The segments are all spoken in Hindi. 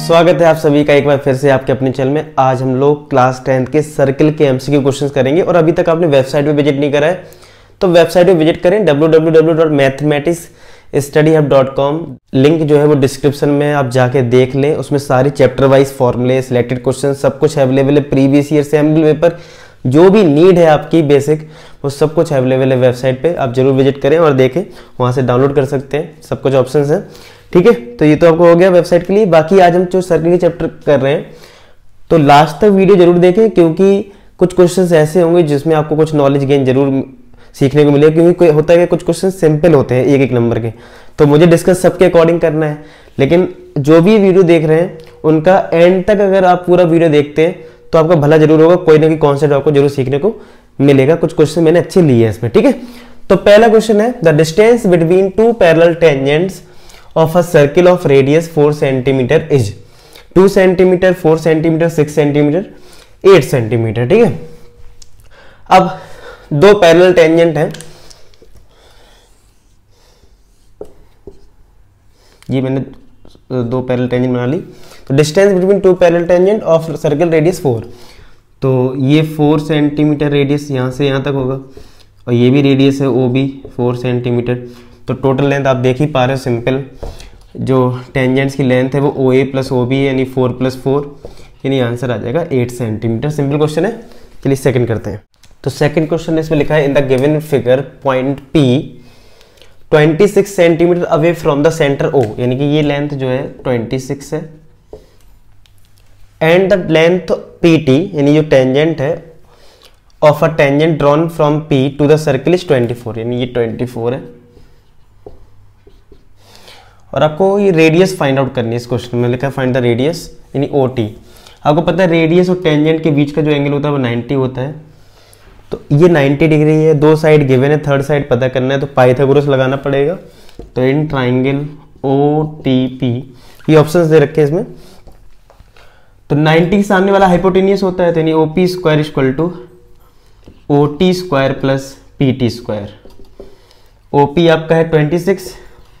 स्वागत है आप सभी का एक बार फिर से आपके अपने चैनल में। आज हम लोग क्लास 10th के सर्किल के एमसीक्यू क्वेश्चंस करेंगे और अभी तक आपने वेबसाइट पे विजिट नहीं करा है तो वेबसाइट पे विजिट करें www.mathematicsstudyhub.com। लिंक जो है वो डिस्क्रिप्शन में आप जाके देख लें, उसमें सारी चैप्टर वाइज फॉर्मूले, सिलेक्टेड क्वेश्चन सब कुछ अवेलेबल है। प्रीवियस ईयर सैम्पल पेपर जो भी नीड है आपकी बेसिक वो सब कुछ अवेलेबल है वेबसाइट पे, आप जरूर विजिट करें और देखें, वहाँ से डाउनलोड कर सकते हैं, सब कुछ ऑप्शन है। ठीक है, तो ये तो आपको हो गया वेबसाइट के लिए। बाकी आज हम जो सर्किल के चैप्टर कर रहे हैं तो लास्ट तक वीडियो जरूर देखें, क्योंकि कुछ क्वेश्चंस ऐसे होंगे जिसमें आपको कुछ नॉलेज गेन जरूर सीखने को मिलेगा। क्योंकि होता है कि कुछ क्वेश्चन सिंपल होते हैं एक एक नंबर के, तो मुझे डिस्कस सबके अकॉर्डिंग करना है, लेकिन जो भी वीडियो देख रहे हैं उनका एंड तक अगर आप पूरा वीडियो देखते हैं तो आपका भला जरूर होगा, कोई ना कोई कॉन्सेप्ट आपको जरूर सीखने को मिलेगा। कुछ क्वेश्चन मैंने अच्छे लिए हैं इसमें। ठीक है, तो पहला क्वेश्चन है the distance between two parallel tangents of a circle of radius 4 cm is 2 cm, 4 cm, 6 cm, 8 cm। ठीक है, अब दो पैरेलल टेंजेंट हैं, ये मैंने दो पैरेलल टेंजेंट बना ली। तो distance between two parallel tangent of circle radius 4, तो ये 4 सेंटीमीटर रेडियस यहाँ से यहाँ तक होगा और ये भी रेडियस है OB 4 सेंटीमीटर। तो टोटल लेंथ आप देख ही पा रहे हो, सिंपल जो टेंजेंट्स की लेंथ है वो OA प्लस OB यानी 4 + 4 यानी आंसर आ जाएगा 8 सेंटीमीटर। सिंपल क्वेश्चन है। चलिए सेकंड करते हैं। तो सेकंड क्वेश्चन इसमें लिखा है in the given figure point P 26 centimetre away from the centre O, यानी कि ये लेंथ जो है 26 है, एंड द लेंथ PT यानी जो टेंजेंट है of a tangent drawn from P to the circle is 24, यानी ये 24 है और आपको ये रेडियस फाइंड आउट करनी है। इस क्वेश्चन में लिखा है फाइंड द रेडियस यानी OT। आपको पता है रेडियस और टेंजेंट के बीच का जो एंगल होता है वो 90 होता है, तो ये 90 डिग्री है। दो साइड गिवन है, थर्ड साइड पता करना है तो पाइथागोरस लगाना पड़ेगा। तो इन ट्राइंगल OTP ये ऑप्शंस दे रखे हैं इसमें। तो 90 के सामने वाला हाइपोटेनियस होता है, तो यानी OP² = OT² plus PT²। OP आपका है 26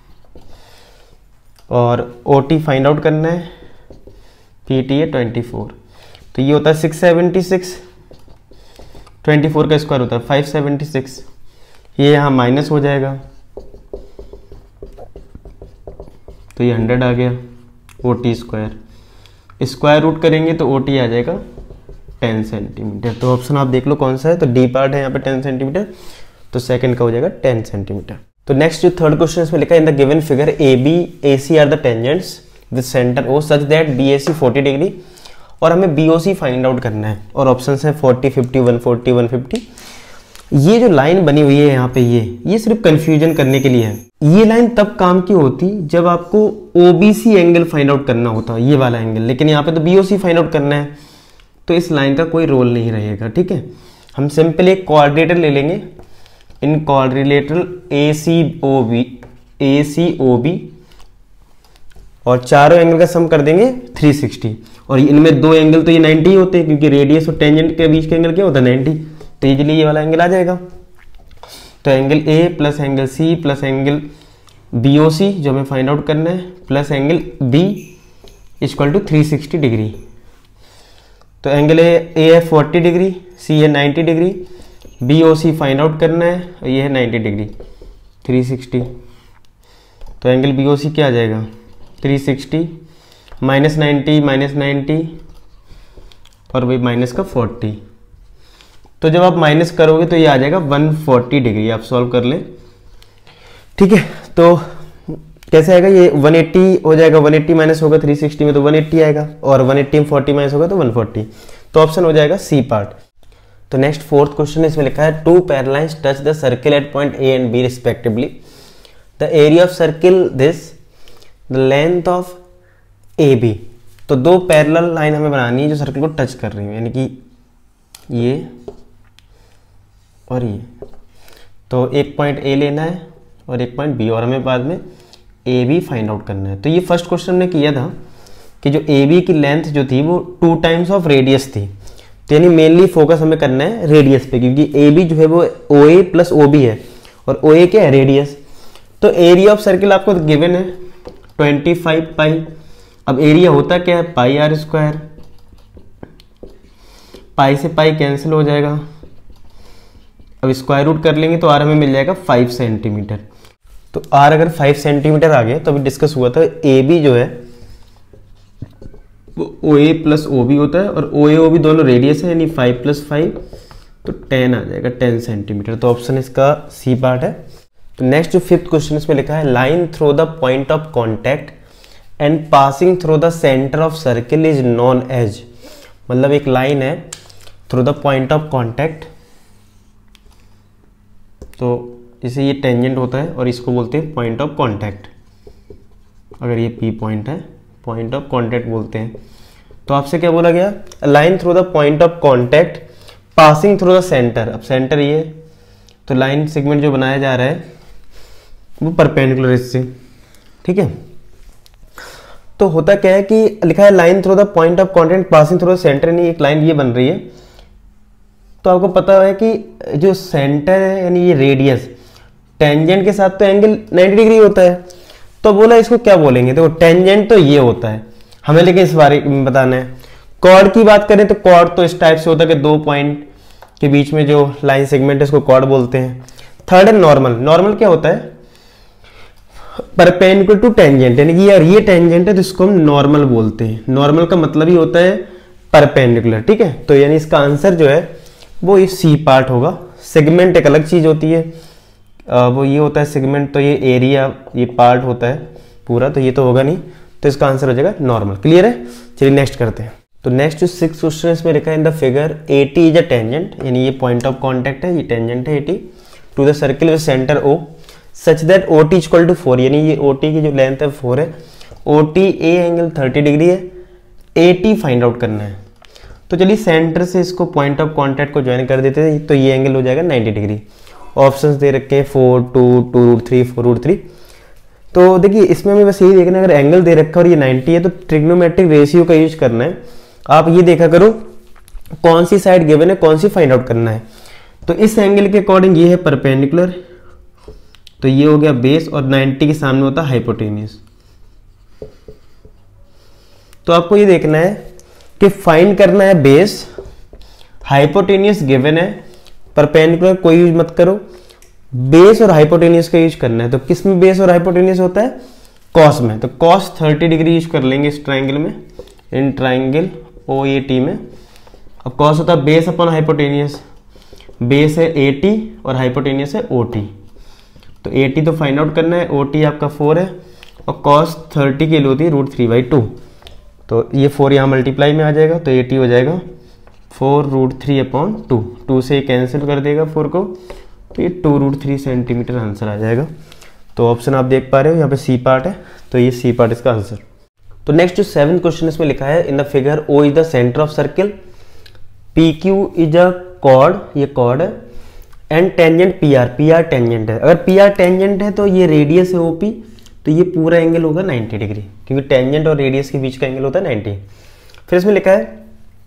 और OT फाइंड आउट करना है, PT है 24, तो ये होता है 676, 24 का स्क्वायर होता है 576, ये यहाँ माइनस हो जाएगा तो ये 100 आ गया। OT² स्क्वायर रूट करेंगे तो OT आ जाएगा 10 सेंटीमीटर। तो ऑप्शन आप देख लो कौन सा है, तो डी पार्ट है यहाँ पे 10 सेंटीमीटर, तो सेकंड का हो जाएगा 10 सेंटीमीटर। तो नेक्स्ट जो थर्ड क्वेश्चन इसमें लिखा है in the given figure AB AC are the tangents with centre O such that BAC 40 degree, और हमें BOC फाइंड आउट करना है और ऑप्शंस हैं 40, 50, 140, 150। ये जो लाइन बनी हुई है यहाँ पे ये सिर्फ कंफ्यूजन करने के लिए है। ये लाइन तब काम की होती जब आपको OBC एंगल फाइंड आउट करना होता, ये वाला एंगल, लेकिन यहाँ पे तो BOC फाइंड आउट करना है, तो इस लाइन का कोई रोल नहीं रहेगा। ठीक है, हम सिंपल एक कोऑर्डिनेटर ले लेंगे, इन क्वाड्रिलेटरल ACOB और चारों एंगल का सम कर देंगे 360, और इनमें दो एंगल तो ये 90 होते हैं क्योंकि रेडियस और टेंजेंट के बीच का एंगल क्या होता है 90, तो इजीली ये वाला एंगल आ जाएगा। तो angle A plus angle C plus angle BOC जो हमें फाइंड आउट करना है प्लस एंगल B = 360 डिग्री। तो एंगल A है 40 डिग्री, C है 90 डिग्री, BOC फाइंड आउट करना है, ये है 90 डिग्री 360। तो एंगल BOC क्या आ जाएगा 360 -90 और वही माइनस का 40। तो जब आप माइनस करोगे तो ये आ जाएगा 140 डिग्री। आप सॉल्व कर लें। ठीक है, तो कैसे आएगा ये 180 हो जाएगा, 180 माइनस होगा 360 में तो 180 आएगा, और 180 में 40 माइनस होगा तो 140। तो ऑप्शन हो जाएगा C पार्ट। तो नेक्स्ट फोर्थ क्वेश्चन इसमें लिखा है two parallel lines touch the circle at point A and B respectively, the area of circle this, the length of AB। तो दो पैरेलल लाइन हमें बनानी है जो सर्किल को टच कर रही है, यानी कि ये और ये। तो एक पॉइंट A लेना है और एक पॉइंट B, और हमें बाद में AB फाइंड आउट करना है। तो ये फर्स्ट क्वेश्चन में किया था कि जो AB की लेंथ जो थी वो 2 टाइम्स ऑफ रेडियस थी, तो यानी मेनली फोकस हमें करना है रेडियस पे, क्योंकि AB जो है वो OA प्लस OB है और OA क्या है रेडियस। तो एरिया ऑफ सर्किल आपको गिवन है 25 पाई अब एरिया होता क्या है, पाई आर स्क्वायर, पाई से पाई कैंसिल हो जाएगा, अब स्क्वायर रूट कर लेंगे तो आर हमें मिल जाएगा 5 सेंटीमीटर। तो आर अगर 5 सेंटीमीटर आ गया तो अभी डिस्कस हुआ था ए बी जो है वो ओ ए प्लस ओ बी होता है, और ओ ए ओ बी दोनों रेडियस है, यानी 5 + 5 तो 10 आ जाएगा, 10 सेंटीमीटर। तो ऑप्शन इसका सी पार्ट है। तो नेक्स्ट जो 5th क्वेश्चन इसमें लिखा है, line through the point of contact and passing through the centre of circle is known as, मतलब एक लाइन है through the point of contact, तो इसे ये टेंजेंट होता है और इसको बोलते हैं पॉइंट ऑफ कॉन्टैक्ट। अगर ये पी पॉइंट है, पॉइंट ऑफ कॉन्टैक्ट बोलते हैं। तो आपसे क्या बोला गया, line through the point of contact passing through the centre. अब सेंटर ये, तो लाइन सेगमेंट जो बनाया जा रहा है वो परपेंडिकुलर इससे, ठीक है। तो होता क्या है कि लिखा है line through the point of contact passing through the centre, यानी एक लाइन ये बन रही है। तो आपको पता है कि जो सेंटर है यानी ये रेडियस, टेंजेंट के साथ तो एंगल 90 डिग्री होता है। तो बोला इसको क्या बोलेंगे, देखो टेंजेंट तो ये होता है हमें, लेकिन इस बारे में बताना है। कॉर्ड की बात करें तो कॉर्ड तो इस टाइप से होता है कि दो पॉइंट के बीच में जो लाइन सेगमेंट है इसको कॉर्ड बोलते हैं। थर्ड है नॉर्मल। नॉर्मल क्या होता है, परपेंडिकुलर टू टेंजेंट, यानी कि यार ये टेंजेंट है तो इसको हम नॉर्मल बोलते हैं। नॉर्मल का मतलब ही होता है परपेंडिकुलर, ठीक है। तो यानी इसका आंसर जो है वो ये सी पार्ट होगा। सेगमेंट एक अलग चीज होती है, वो ये होता है सेगमेंट, तो ये एरिया ये पार्ट होता है पूरा, तो ये तो होगा नहीं, तो इसका आंसर हो जाएगा नॉर्मल। क्लियर है, चलिए नेक्स्ट करते हैं। तो नेक्स्ट जो 6th क्वेश्चन इसमें लिखा है, in the figure AT is a tangent, यानी ये पॉइंट ऑफ कॉन्टैक्ट है, ये टेंजेंट है AT to the circle with centre O such that OT equal to 4, यानी ये OT की जो लेंथ है 4 है, OT A एंगल 30 डिग्री है, AT फाइंड आउट करना है। तो चलिए सेंटर से इसको पॉइंट ऑफ कॉन्टैक्ट को ज्वाइन कर देते हैं, तो ये एंगल हो जाएगा 90 डिग्री। ऑप्शंस दे रखे हैं 4, 2, 2√3, 4√3। तो देखिए इसमें हमें बस यही देखना है, अगर एंगल दे रखा है और ये 90 है तो ट्रिग्नोमेट्रिक रेशियो का यूज करना है। आप ये देखा करो कौन सी साइड गिवन है, कौन सी फाइंड आउट करना है। तो इस एंगल के अकॉर्डिंग ये है परपेंडिकुलर, तो ये हो गया बेस, और 90 के सामने होता है हाइपोटेन्यूस। तो आपको ये देखना है कि फाइंड करना है बेस, हाइपोटेन्यूस गिवन है, परपेंडिकुलर कोई यूज मत करो, बेस और हाइपोटेन्यूस का यूज करना है। तो किस में बेस और हाइपोटेन्यूस होता है, कॉस में। तो कॉस 30 डिग्री यूज कर लेंगे इस ट्राइंगल में, इन ट्राइंगल OAT में। अब कॉस होता है बेस अपॉन हाइपोटेन्यूस, बेस है AT और हाइपोटेन्यूस है OT। तो AT तो फाइंड आउट करना है, OT आपका 4 है, और कॉस 30 की होती है √3/2। तो ये 4 यहाँ मल्टीप्लाई में आ जाएगा, तो AT हो जाएगा 4√3/2। 2 से कैंसिल कर देगा 4 को, तो ये 2√3 सेंटीमीटर आंसर आ जाएगा। तो ऑप्शन आप देख पा रहे हो यहाँ पे सी पार्ट है, तो ये सी पार्ट इसका आंसर। तो नेक्स्ट जो 7th क्वेश्चन इसमें लिखा है, in the figure O is the centre of circle, PQ is a chord, ये कॉर्ड है, एंड टेंजेंट PR टेंजेंट है। अगर PR टेंजेंट है तो ये रेडियस है OP, तो ये पूरा एंगल होगा 90 डिग्री, क्योंकि टेंजेंट और रेडियस के बीच का एंगल होता है 90। फिर इसमें लिखा है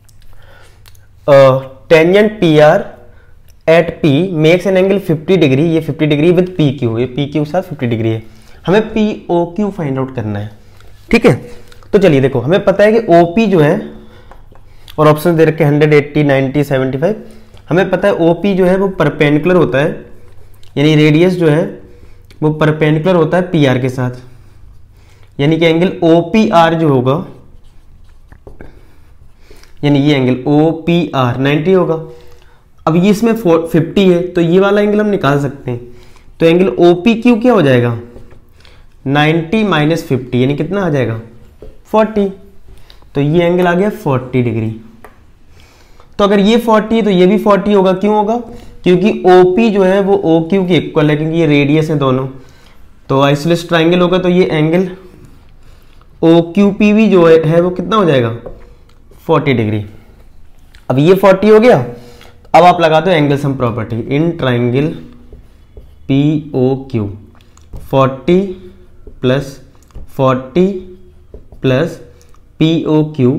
tangent PR at P makes an angle 50 degree, ये 50 डिग्री विद PQ, ये PQ के साथ 50 डिग्री है। हमें POQ फाइंड आउट करना है, ठीक है। तो चलिए देखो, हमें पता है कि OP जो है, और ऑप्शन दे रखे 100, 80, 90, 75। हमें पता है OP जो है वो परपेंडिकुलर होता है, यानी रेडियस जो है वो परपेंडिकुलर होता है PR के साथ, यानी कि एंगल OPR जो होगा, यानी ये एंगल OPR 90 होगा। अब ये इसमें 50 है, तो ये वाला एंगल हम निकाल सकते हैं। तो एंगल OPQ क्या हो जाएगा, 90 - 50, यानी कितना आ जाएगा 40। तो ये एंगल आ गया 40 डिग्री। तो अगर ये 40 है तो ये भी 40 होगा। क्यों होगा, क्योंकि OP जो है वो OQ के इक्वल है, क्योंकि ये रेडियस है दोनों। तो आइसोलेस ट्राइंगल होगा, तो ये एंगल OQP भी जो है वो कितना हो जाएगा 40 डिग्री। अब ये 40 हो गया। अब आप लगा दो angle sum property, in triangle POQ 40 + 40 + POQ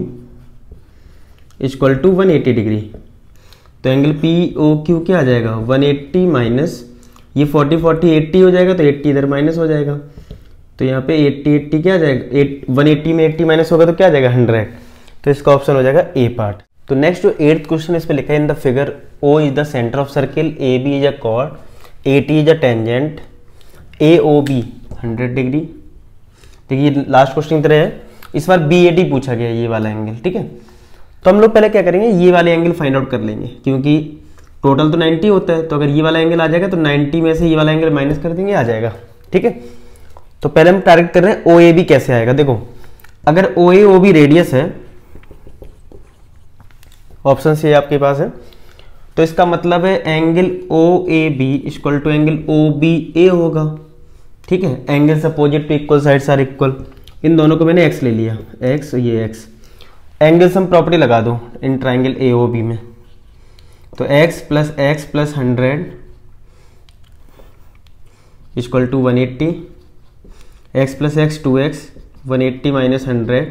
= 180 degree. तो एंगल POQ क्या आ जाएगा 180 माइनस ये 40 40 80 हो जाएगा, तो 80 इधर माइनस हो जाएगा, तो यहाँ पे 80 क्या आ जाएगा, 180 में 80 माइनस होगा तो क्या आ जाएगा 100। तो इसका ऑप्शन हो जाएगा ए पार्ट। तो नेक्स्ट जो 8th क्वेश्चन इस पे लिखा है, in the figure O is the centre of circle, A B is a chord, A T is a tangent, A O B 100 degree. देखिए लास्ट क्वेश्चन की तरह है, इस बार बी ए डी पूछा गया ये वाला एंगल, ठीक है। तो हम लोग पहले क्या करेंगे, ये वाले एंगल फाइंड आउट कर लेंगे, क्योंकि टोटल तो 90 होता है, तो अगर ये वाला एंगल आ जाएगा तो 90 में से ये वाला एंगल माइनस कर देंगे, आ जाएगा, ठीक है। तो पहले हम टारगेट कर रहे हैं ओ ए बी कैसे आएगा। देखो अगर O A O B radius है, ऑप्शन सी आपके पास है, तो इसका मतलब है angle O A B equal to angle O B A होगा, ठीक है। Angles opposite to equal sides are equal, इन दोनों को मैंने एक्स ले लिया, एक्स ये एक्स। एंगल्स हम प्रॉपर्टी लगा दो in triangle A O B में, तो x plus 100 equal to 180, x plus x 2x, 180 minus 100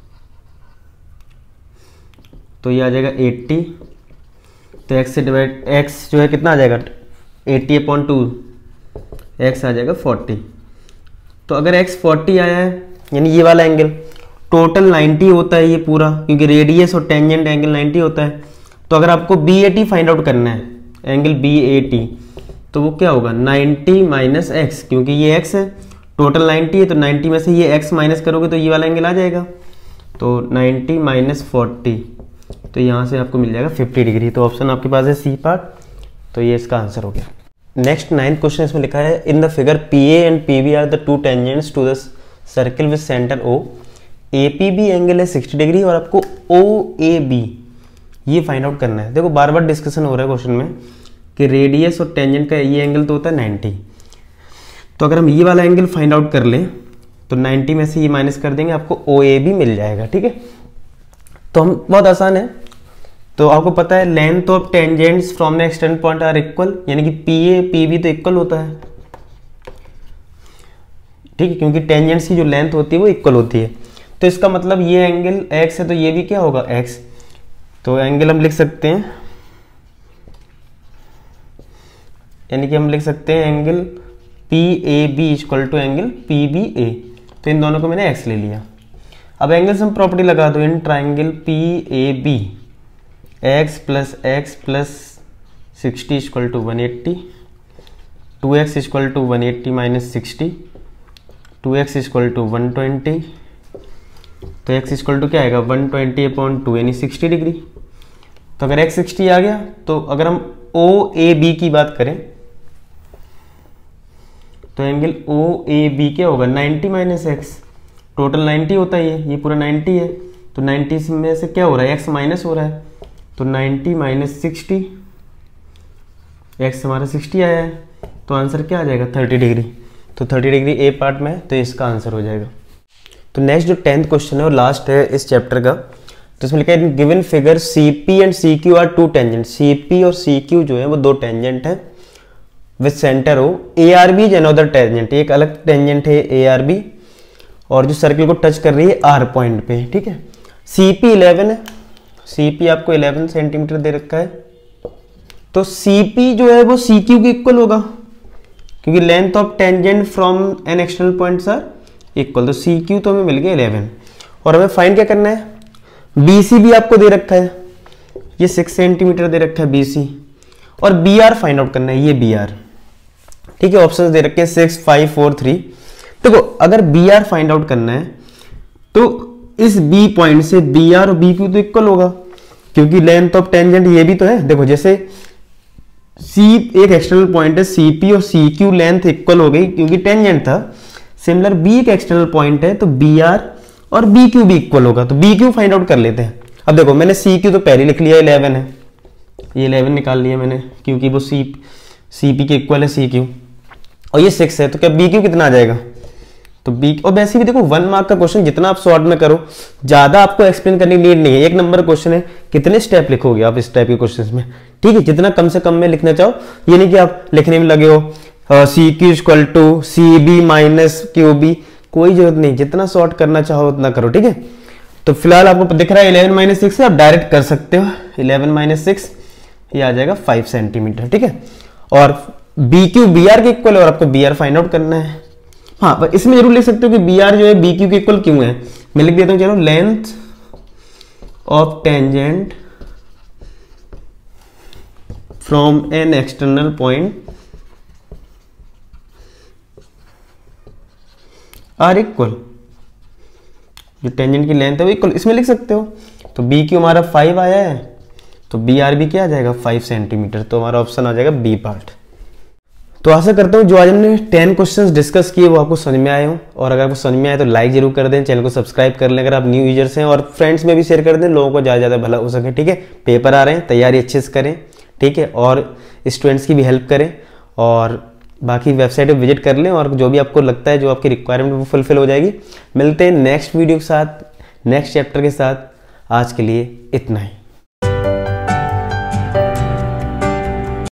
तो ये आ जाएगा 80। तो x से डिवाइड, x जो है कितना आ जाएगा 80/2, x आ जाएगा 40। तो अगर x 40 आया है, यानी ये वाला एंगल टोटल 90 होता है ये पूरा, क्योंकि रेडियस और टेंजेंट एंगल 90 होता है। तो अगर आपको B A T find out करना है, एंगल बी ए टी, तो वो क्या होगा 90 माइनस एक्स, क्योंकि ये x है, टोटल 90 है, तो 90 में से ये x माइनस करोगे तो ये वाला एंगल आ जाएगा। तो 90 माइनस 40, तो यहाँ से आपको मिल जाएगा 50 डिग्री। तो ऑप्शन आपके पास है सी पार्ट, तो ये इसका आंसर हो गया। नेक्स्ट 9th क्वेश्चन इसमें लिखा है, in the figure P A and P B are the two tangents to the circle with centre O, A P B angle है 60 डिग्री और आपको ओ ए बी ये फाइंड आउट करना है। देखो बार बार डिस्कशन हो रहा है क्वेश्चन में कि रेडियस और टेंजेंट का ये एंगल तो होता है 90, तो अगर हम ये वाला एंगल फाइंड आउट कर लें तो 90 में से ये माइनस कर देंगे, आपको ओ ए बी मिल जाएगा, ठीक है। तो हम बहुत आसान है, तो आपको पता है length of tangents from the extend point are equal, यानी कि पी ए पी बी तो इक्वल होता है, ठीक है, क्योंकि टेंजेंट्स की जो लेंथ होती है वो इक्वल होती है। तो इसका मतलब ये एंगल x है तो ये भी क्या होगा x, तो एंगल हम लिख सकते हैं, यानी कि हम लिख सकते हैं angle P A B equal to angle P B A. तो इन दोनों को मैंने x ले लिया। अब एंगल्स हम प्रॉपर्टी लगा दो in triangle P A B, x plus 60 equal to 180, 2x equal to 180 minus 60, 2x equal to 120, तो x इक्वल टू क्या आएगा 120/2 यानी 60 डिग्री। तो अगर x 60 आ गया, तो अगर हम ओ ए बी की बात करें तो एंगल ओ ए बी क्या होगा 90 माइनस एक्स, टोटल 90 होता है, ये पूरा 90 है, तो 90 में से क्या हो रहा है x माइनस हो रहा है, तो 90 माइनस 60, x हमारा 60 आया है, तो आंसर क्या आ जाएगा 30 डिग्री। तो 30 डिग्री ए पार्ट में, तो इसका आंसर हो जाएगा। तो नेक्स्ट जो 10th क्वेश्चन है और लास्ट है इस चैप्टर का, तो इसमें लिखा है given figure C P and C Q are two tangent, C P और सी क्यू जो है वो दो टेंजेंट है with centre O, A R B is another tangent, एक अलग टेंजेंट है ए आर बी और जो सर्किल को टच कर रही है आर पॉइंट पे, ठीक है। सी पी 11 है, सी पी आपको 11 सेंटीमीटर दे रखा है, तो सी पी जो है वो सी क्यू के इक्वल होगा, क्योंकि length of tangent from an external points are equal. तो सी क्यू तो हमें मिल गया 11 और हमें फाइंड क्या करना है, बी सी भी आपको दे रखा है, ये 6 सेंटीमीटर दे रखा है बी सी, और बी आर फाइंड आउट करना है, ये बी आर, ठीक है। ऑप्शंस दे रखे हैं 6, 5, 4, 3। देखो अगर बी आर फाइंड आउट करना है तो इस बी पॉइंट से बी आर और बी क्यू तो इक्वल होगा, क्योंकि लेंथ ऑफ टेंजेंट ये भी तो है। देखो जैसे सी एक एक्सटर्नल पॉइंट है, सी पी और सी क्यू लेंथ इक्वल हो गई क्योंकि टेंजेंट था। सिमिलर बी एक एक्सटर्नल पॉइंट है, तो बी आर और बी क्यू भी इक्वल होगा, तो बी क्यू फाइंड आउट कर लेते हैं। अब देखो मैंने सी क्यू तो पहले लिख लिया 11 है, ये 11 निकाल लिया मैंने, क्योंकि वो सी पी के इक्वल है सी क्यू, और ये 6 है, तो क्या बी क्यू कितना आ जाएगा, तो बी। और वैसे भी देखो 1 मार्क का क्वेश्चन जितना आप शॉर्ट में करो, ज्यादा आपको एक्सप्लेन करने की नीड नहीं है, 1 नंबर क्वेश्चन है, कितने स्टेप लिखोगे आप इस टाइप के क्वेश्चन में, ठीक है। जितना कम से कम में लिखना चाहो, ये नहीं कि आप लिखने में लगे हो C Q equal to C B minus Q B, कोई जरूरत नहीं, जितना शॉर्ट करना चाहो उतना करो, ठीक है। तो फिलहाल आपको दिख रहा है 11 माइनस 6 से आप डायरेक्ट कर सकते हो, 11 माइनस 6 ये आ जाएगा 5 सेंटीमीटर, ठीक है। और बी क्यू बी आर के इक्वल है और आपको बी आर फाइंड आउट करना है, हाँ, पर इसमें जरूर लिख सकते हो कि बी आर जो है बी क्यू के इक्वल क्यों है। मैं लिख देता हूँ, चलो, length of tangent from an external point are equal, जो टेंजेंट की लेंथ है वो इक्वल, इसमें लिख सकते हो। तो बी क्यू हमारा 5 आया है, तो बी आर भी क्या आ जाएगा 5 सेंटीमीटर, तो हमारा ऑप्शन आ जाएगा बी पार्ट। तो आशा करता हूँ जो आज हमने 10 क्वेश्चंस डिस्कस किए वो आपको समझ में आए हों, और अगर आपको समझ में आए तो लाइक जरूर कर दें, चैनल को सब्सक्राइब कर लें अगर आप न्यू यूजर्स हैं, और फ्रेंड्स में भी शेयर कर दें, लोगों को ज़्यादा ज़्यादा भला हो सके। ठीक है, पेपर आ रहे हैं, तैयारी अच्छे से करें। ठीक है, और स्टूडेंट्स की भी हेल्प करें, और बाकी वेबसाइट पर विजिट कर लें, और जो भी आपको लगता है जो आपकी रिक्वायरमेंट वो फुलफिल हो जाएगी। मिलते हैं नेक्स्ट वीडियो के साथ, नेक्स्ट चैप्टर के साथ। आज के लिए इतना ही।